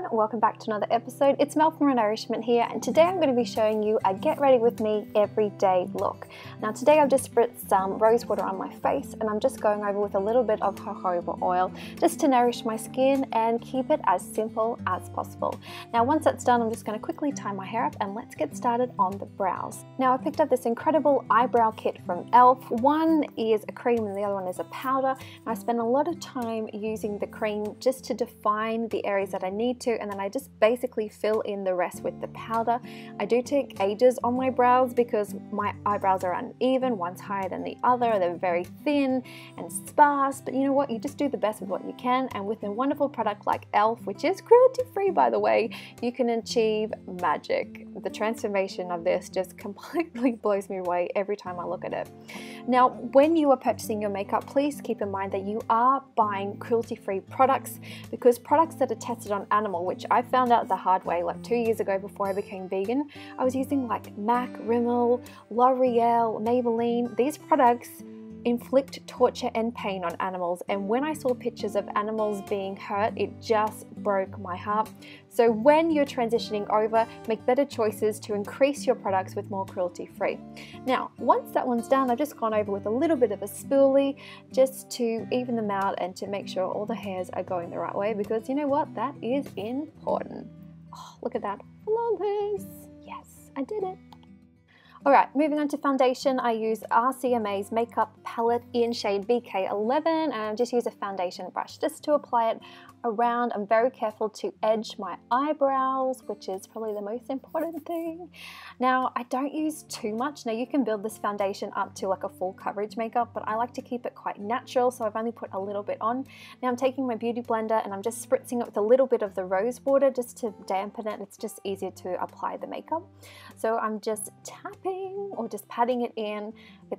welcome back to another episode. It's Mel from Renourishment here, and today I'm going to be showing you a get ready with me everyday look. Now today I've just spritzed some rose water on my face and I'm just going over with a little bit of jojoba oil just to nourish my skin and keep it as simple as possible. Now once that's done, I'm just going to quickly tie my hair up and let's get started on the brows. Now I picked up this incredible eyebrow kit from e.l.f. One is a cream and the other one is a powder. And I spend a lot of time using the cream just to define the areas that I need to, and then I just basically fill in the rest with the powder. I do take ages on my brows because my eyebrows are uneven, one's higher than the other, they're very thin and sparse, but you know what, you just do the best with what you can, and with a wonderful product like e.l.f., which is cruelty free by the way, you can achieve magic. The transformation of this just completely blows me away every time I look at it. Now when you are purchasing your makeup, please keep in mind that you are buying cruelty free products, because products that are tested on animal, which I found out the hard way like 2 years ago before I became vegan. I was using like MAC, Rimmel, L'Oreal, Maybelline. These products inflict torture and pain on animals, and when I saw pictures of animals being hurt, it just broke my heart. So when you're transitioning over, make better choices to increase your products with more cruelty free. Now once that one's done, I've just gone over with a little bit of a spoolie just to even them out and to make sure all the hairs are going the right way, because you know what, that is important. Oh, look at that, flawless. Yes, I did it. Alright, moving on to foundation, I use RCMA's makeup palette in shade BK11, and I just use a foundation brush just to apply it around. I'm very careful to edge my eyebrows, which is probably the most important thing. Now I don't use too much. Now you can build this foundation up to like a full coverage makeup, but I like to keep it quite natural, so I've only put a little bit on. Now I'm taking my beauty blender and I'm just spritzing it with a little bit of the rose water just to dampen it. It's just easier to apply the makeup. So I'm just tapping or just patting it in.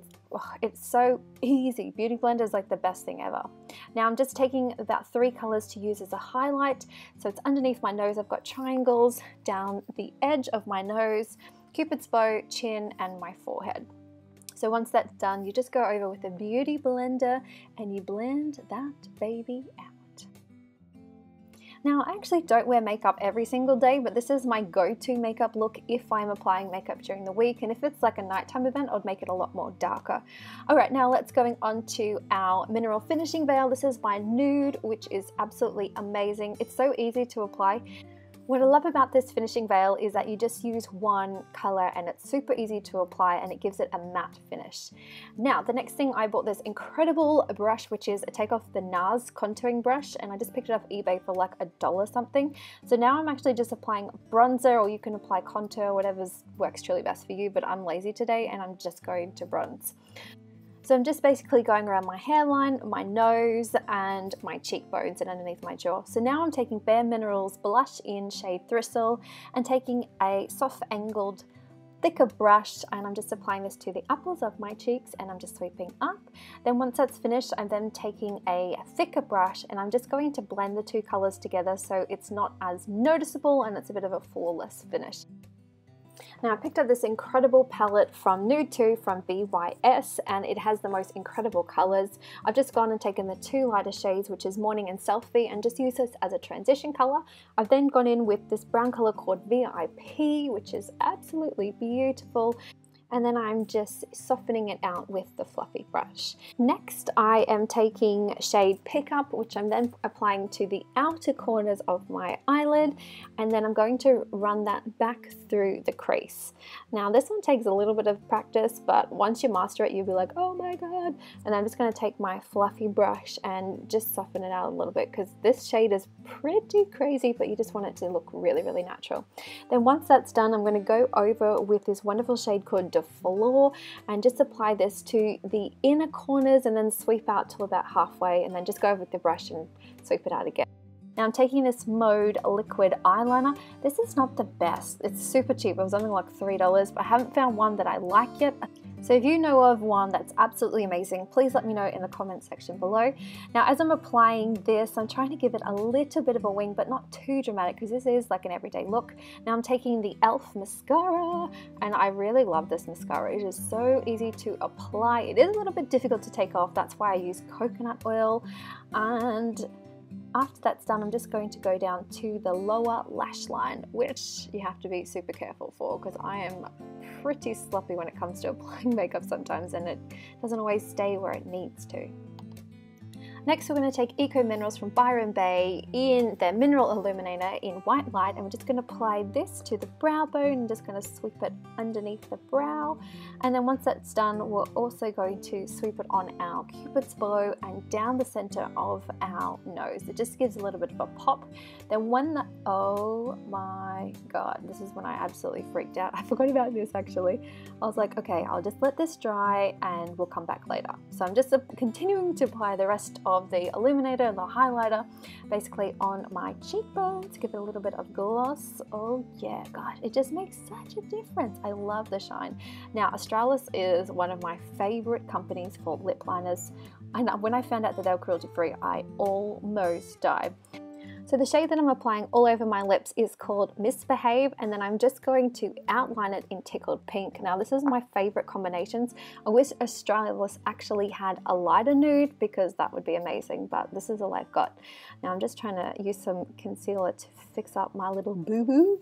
It's so easy. Beauty blender is like the best thing ever. Now I'm just taking about 3 colors to use as a highlight. So it's underneath my nose. I've got triangles down the edge of my nose, Cupid's bow, chin, and my forehead. So once that's done, you just go over with a beauty blender and you blend that baby out. Now I actually don't wear makeup every single day, but this is my go-to makeup look if I'm applying makeup during the week, and if it's like a nighttime event, I'd make it a lot more darker. Alright, now let's going on to our mineral finishing veil. This is my nude, which is absolutely amazing. It's so easy to apply. What I love about this finishing veil is that you just use one color and it's super easy to apply and it gives it a matte finish. Now the next thing, I bought this incredible brush, which is a take off the NARS contouring brush, and I just picked it off eBay for like $1 something. So now I'm actually just applying bronzer, or you can apply contour, whatever works truly best for you, but I'm lazy today and I'm just going to bronze. So I'm just basically going around my hairline, my nose, and my cheekbones and underneath my jaw. So now I'm taking Bare Minerals blush in shade Thistle and taking a soft angled thicker brush, and I'm just applying this to the apples of my cheeks and I'm just sweeping up. Then once that's finished, I'm then taking a thicker brush and I'm just going to blend the two colors together so it's not as noticeable and it's a bit of a flawless finish. Now I picked up this incredible palette from Nude 2 from BYS, and it has the most incredible colors. I've just gone and taken the 2 lighter shades, which is Morning and Selfie, and just used this as a transition color. I've then gone in with this brown color called VIP, which is absolutely beautiful. And then I'm just softening it out with the fluffy brush. Next, I am taking shade Pickup, which I'm then applying to the outer corners of my eyelid, and then I'm going to run that back through the crease. Now this one takes a little bit of practice, but once you master it, you'll be like, oh my god. And I'm just going to take my fluffy brush and just soften it out a little bit, because this shade is pretty crazy, but you just want it to look really, really natural. Then once that's done, I'm going to go over with this wonderful shade called Floor and just apply this to the inner corners and then sweep out till about halfway, and then just go over with the brush and sweep it out again. Now I'm taking this Mode liquid eyeliner. This is not the best. It's super cheap. It was only like $3, but I haven't found one that I like yet. So if you know of one that's absolutely amazing, please let me know in the comment section below. Now as I'm applying this, I'm trying to give it a little bit of a wing, but not too dramatic, because this is like an everyday look. Now I'm taking the e.l.f. mascara, and I really love this mascara. It is so easy to apply. It is a little bit difficult to take off. That's why I use coconut oil, and After that's done, I'm just going to go down to the lower lash line, which you have to be super careful for because I am pretty sloppy when it comes to applying makeup sometimes, and it doesn't always stay where it needs to. Next, we're going to take Eco Minerals from Byron Bay in their Mineral Illuminator in White Light, and we're just going to apply this to the brow bone and just going to sweep it underneath the brow. And then once that's done, we're also going to sweep it on our Cupid's bow and down the center of our nose. It just gives a little bit of a pop. Then oh my god, this is when I absolutely freaked out. I forgot about this actually. I was like, okay, I'll just let this dry and we'll come back later. So I'm just continuing to apply the rest of the illuminator and the highlighter basically on my cheekbones, give it a little bit of gloss. Oh yeah, god, it just makes such a difference. I love the shine. Now, Australis is one of my favorite companies for lip liners, and when I found out that they were cruelty free, I almost died. So the shade that I'm applying all over my lips is called Misbehave, and then I'm just going to outline it in Tickled Pink. Now this is my favorite combinations. I wish Australis actually had a lighter nude because that would be amazing, but this is all I've got. Now I'm just trying to use some concealer to fix up my little boo-boo.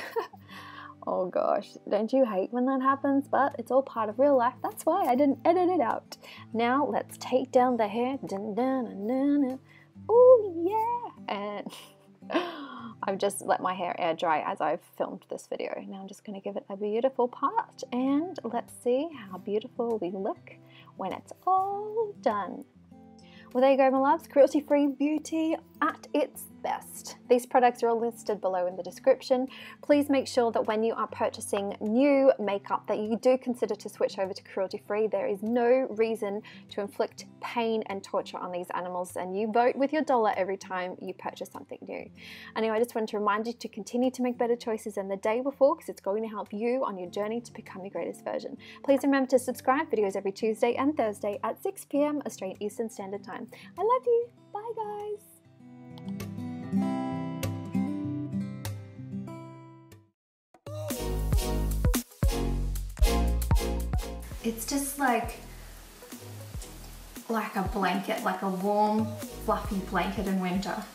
Oh gosh, don't you hate when that happens? But it's all part of real life. That's why I didn't edit it out. Now let's take down the hair. Dun, dun, dun, dun, dun. Oh yeah, and I've just let my hair air dry as I've filmed this video. Now I'm just going to give it a beautiful part, and let's see how beautiful we look when it's all done. Well, there you go, my loves. Cruelty-free beauty at its best. These products are all listed below in the description. Please make sure that when you are purchasing new makeup that you do consider to switch over to cruelty-free. There is no reason to inflict pain and torture on these animals, and you vote with your dollar every time you purchase something new. Anyway, I just wanted to remind you to continue to make better choices than the day before, because it's going to help you on your journey to become your greatest version. Please remember to subscribe. Videos every Tuesday and Thursday at 6 p.m. Australian Eastern Standard Time. I love you. Bye guys. It's just like a blanket, like a warm, fluffy blanket in winter.